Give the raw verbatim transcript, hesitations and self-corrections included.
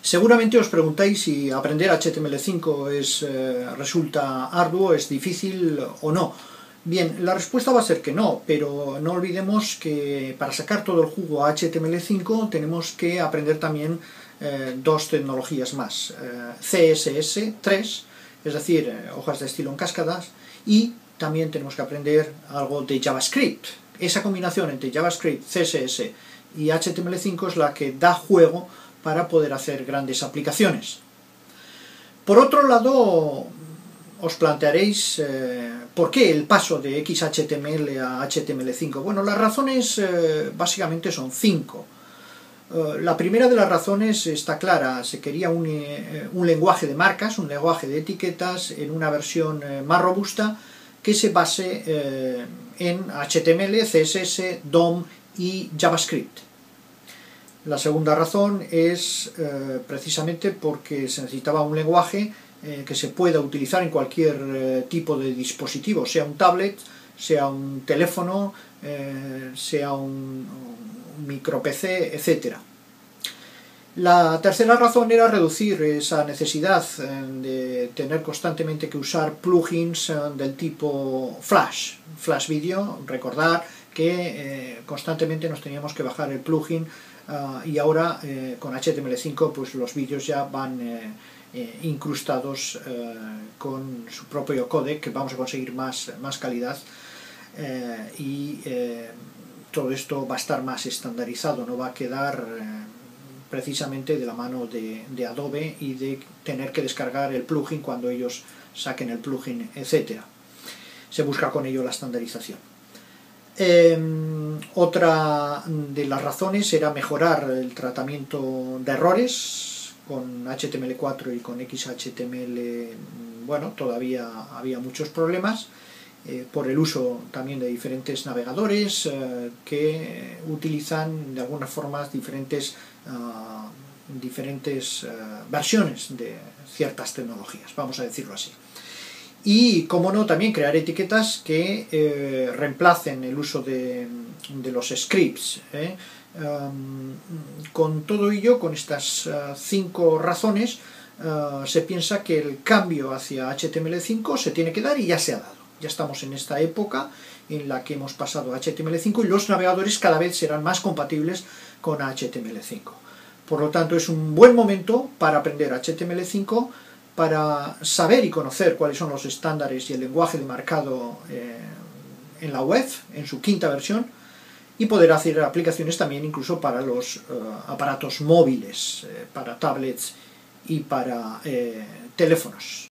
Seguramente os preguntáis si aprender H T M L cinco es, eh, resulta arduo, es difícil o no. Bien, la respuesta va a ser que no, pero no olvidemos que para sacar todo el jugo a H T M L cinco tenemos que aprender también eh, dos tecnologías más, eh, C S S tres, es decir, eh, hojas de estilo en cascadas, y también tenemos que aprender algo de JavaScript. Esa combinación entre JavaScript, C S S y H T M L cinco es la que da juego para poder hacer grandes aplicaciones. Por otro lado, os plantearéis eh, ¿por qué el paso de X H T M L a H T M L cinco? Bueno, las razones eh, básicamente son cinco. Eh, la primera de las razones está clara: se quería un, eh, un lenguaje de marcas, un lenguaje de etiquetas en una versión eh, más robusta que se base eh, en H T M L, C S S, D O M y JavaScript. La segunda razón es eh, precisamente porque se necesitaba un lenguaje eh, que se pueda utilizar en cualquier eh, tipo de dispositivo, sea un tablet, sea un teléfono, eh, sea un, un micro P C, etcétera. La tercera razón era reducir esa necesidad eh, de tener constantemente que usar plugins eh, del tipo Flash, Flash Video. Recordar que eh, constantemente nos teníamos que bajar el plugin. Uh, y ahora eh, con H T M L cinco pues los vídeos ya van eh, eh, incrustados eh, con su propio códec, que vamos a conseguir más, más calidad eh, y eh, todo esto va a estar más estandarizado, no va a quedar eh, precisamente de la mano de, de Adobe y de tener que descargar el plugin cuando ellos saquen el plugin, etcétera. Se busca con ello la estandarización. Eh, otra de las razones era mejorar el tratamiento de errores. Con H T M L cuatro y con X H T M L, bueno, todavía había muchos problemas eh, por el uso también de diferentes navegadores eh, que utilizan de algunas formas diferentes, uh, diferentes uh, versiones de ciertas tecnologías, vamos a decirlo así. Y, como no, también crear etiquetas que eh, reemplacen el uso de, de los scripts. ¿eh? Um, con todo ello, con estas uh, cinco razones, uh, se piensa que el cambio hacia H T M L cinco se tiene que dar y ya se ha dado. Ya estamos en esta época en la que hemos pasado a H T M L cinco y los navegadores cada vez serán más compatibles con H T M L cinco. Por lo tanto, es un buen momento para aprender H T M L cinco, para saber y conocer cuáles son los estándares y el lenguaje de marcado eh, en la web, en su quinta versión, y poder hacer aplicaciones también incluso para los uh, aparatos móviles, eh, para tablets y para eh, teléfonos.